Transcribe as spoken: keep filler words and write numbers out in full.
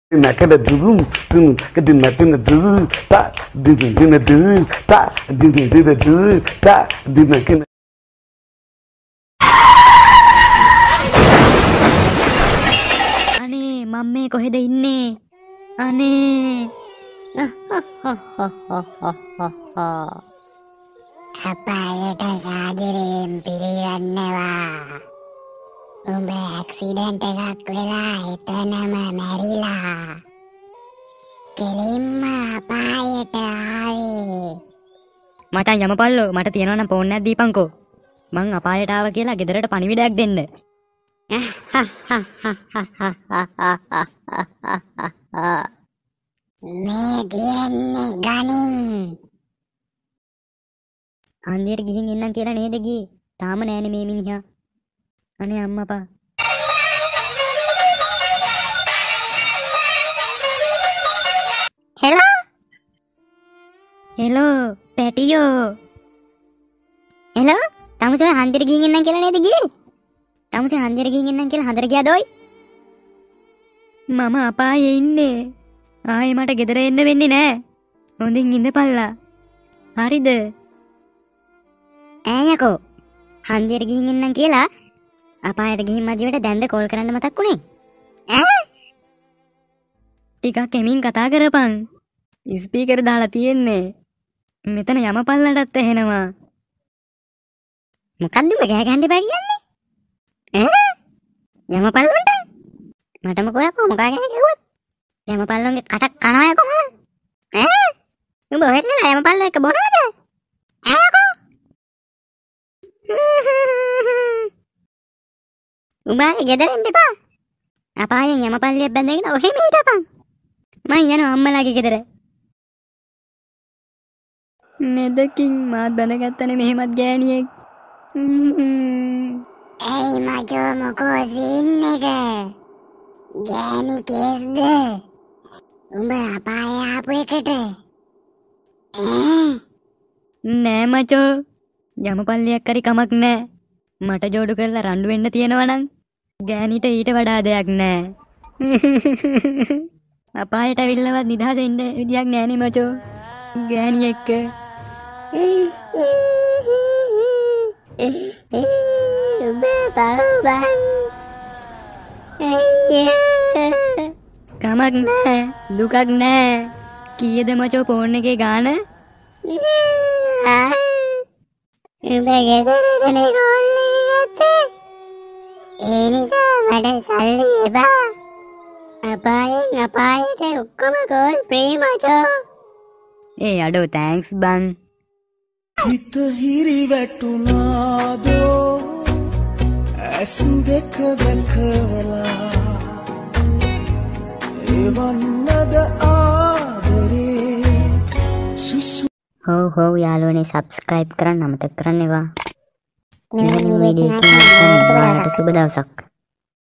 Nakada dudum, dum, kadin natin na du, ta, din din na du, ta, din din na du, ta, din nakin. අනේ මම මේ කොහෙද ඉන්නේ? අනේ අපායට සාදරයෙන් පිළිගන්නවා. උඹ ඇක්සිඩන්ට් එකක් වෙලා එතනම මැරිලා. කෙලින්ම අපායට ආවේ. මචං යමපල්ලෝ මට තියනවා නම් ෆෝන් එකක් දීපන්කෝ. මං අපායට ආවා කියලා ගෙදරට පණිවිඩයක් දෙන්න. මේ දෙන්නේ ගනින්. හන්දියට ගිහින් එන්නම් කියලා නේද ගියේ? තාම නෑනේ මේ මිනිහා. අනේ අම්මපා. හෙලෝ හෙලෝ පැටියෝ. හෙලෝ තමුසේ හන්දියට ගිහින් එන්නම් කියලා නේද ගියේ? තමුසේ හන්දියට ගිහින් එන්නම් කියලා හන්දර ගියාද ඔයි? මම අපායේ ඉන්නේ. ආයේ මට ගෙදර එන්න වෙන්නේ නෑ. හොඳින් ඉඳපල්ලා. හරිද? ඈ යකෝ. හන්දියට ගිහින් එන්නම් කියලා අපායට ගිහින් මදිවට දැන්ද කෝල් කරන්න මතක් වුණේ? ඈ? ටිකක් එමින් කතා කරපන්. ස්පීකර් දාලා තියෙන්නේ. මෙතන යමපල්ලටත් ඇහෙනවා. මොකද්ද උඹ ගෑ ගන්න බෑ කියන්නේ? ඈ? යමපල්ලන්ට? මට මොකෝ යකෝ මොකා ගෑ ගැහුවත්? යමපල්ලන්ගේ කටක් කනවා යකෝ මම. ඈ? උඹ ඔහෙටලා යමපල්ල එක බොනවද? ඈ යකෝ? උඹයි ගෙදර එන්න එපා. අපායෙන් යමපල්ලියක් බැඳගෙන ඔහෙම හිටපන්. මං යනවා අම්මලාගේ ගෙදර. නෙදකින් මාත් බැඳගත්තනේ මෙහෙමත් ගෑණියෙක්. ඇයි මචෝ මොකෝ සීන් එක? ගෑණි කේස්ද? උඹ අපාය ආපු එකට? ඈ? නෑ මචෝ. යමපල්ලියක් හරි කමක් නෑ. මට ජෝඩු කරලා රණ්ඩු වෙන්න තියෙනවා නම් ගෑණිට ඊට වඩා දෙයක් නෑ. අපායට ඇවිල්ලවත් නිදහස ඉන්න විදියක් නෑනේ මචෝ. ගෑණි එක්ක. කමක් නෑ. දුකක් නෑ. කීයද මචෝ ෆෝන් එකේ ගාන? උඹ ගෙදරටනේ කෝල් එක ගත්තේ. ඒ නිසා මට සල්ලි එපා. අපායෙන් අපායට ඔක්කොම කෝල් ෆ්‍රී මචෝ. ඒ අඩෝ තෑන්ක්ස් බං. හිත හිරි වැටුනාදෝ ඇස් දෙක දැකලා එවන්නද ආදරේ සුසු. හෝ හෝ යාළුවනේ සබ්ස්ක්‍රයිබ් කරන්න අමතක කරන්න එපා. මෙවැනි වීඩියෝ එකක් සුබ දවසක්.